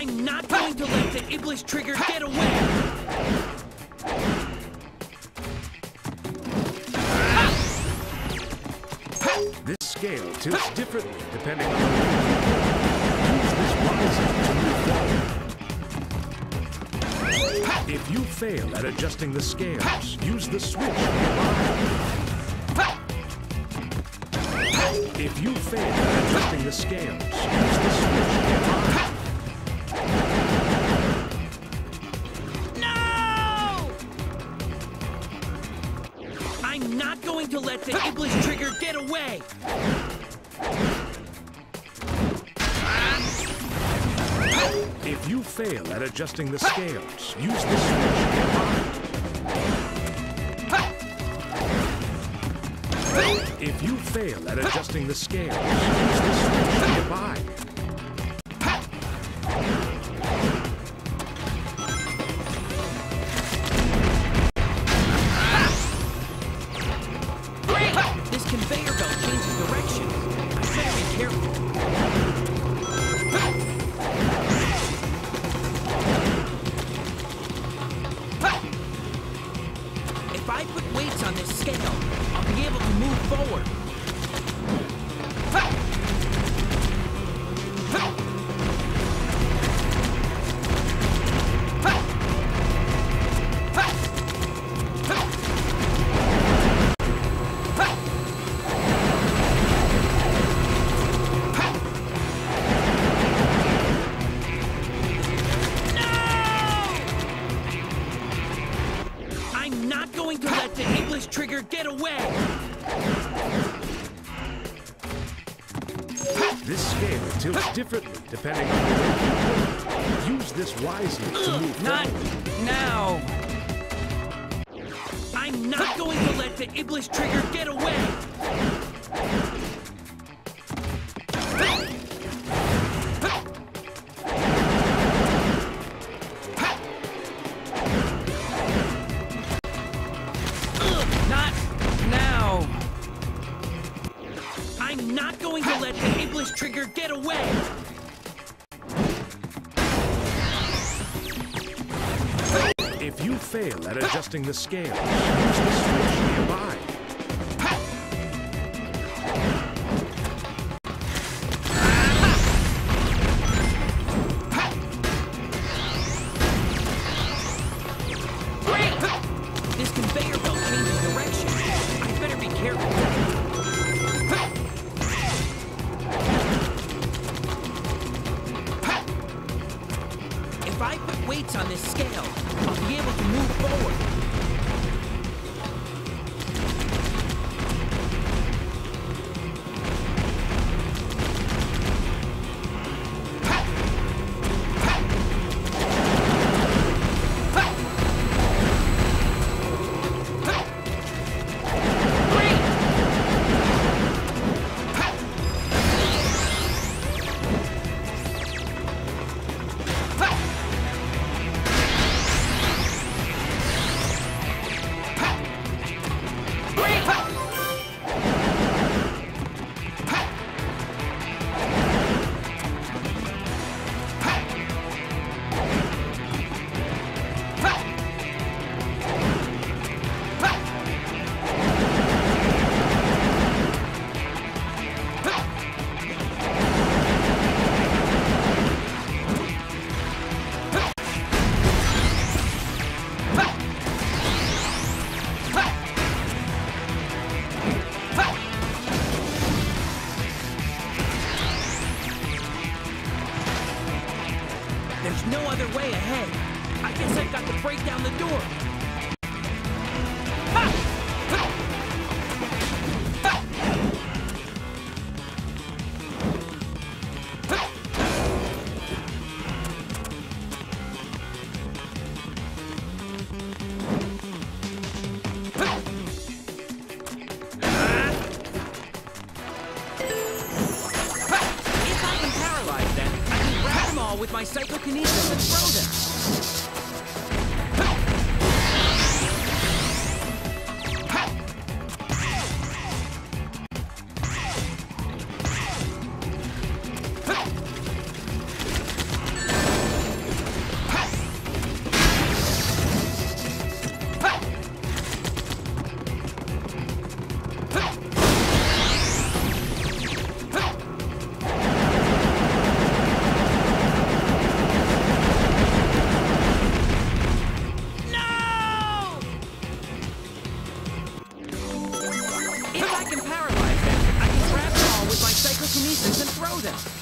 I'm not going to let the Iblis trigger get away! This scale tilts differently depending on the way you use this riser to move forward. If you fail at adjusting the scales, use the switch nearby. If you fail at adjusting the scales, use the switch nearby. No! I'm not going to let the Iblis trigger get away! If you fail at adjusting the scales, use the switch nearby. If you fail at adjusting the scales, use the switch nearby. Great! This conveyor belt changes direction. I better be careful. If I put weights on this scale, I'll be able to move forward. I'm not going to let the Iblis trigger get away! This scale tilts differently depending on the way you work. Use this wisely to move Not forward. now! I'm not going to let the Iblis trigger get away! Not now! I'm not going to let the Iblis trigger get away! If you fail at adjusting the scales, use the switch nearby. Great! This conveyor belt changes direction. I better be careful. If I put weights on this scale, I'll be able to move forward. There's no other way ahead. I guess I've got to break down the door. With my psychokinesis and throw them. them.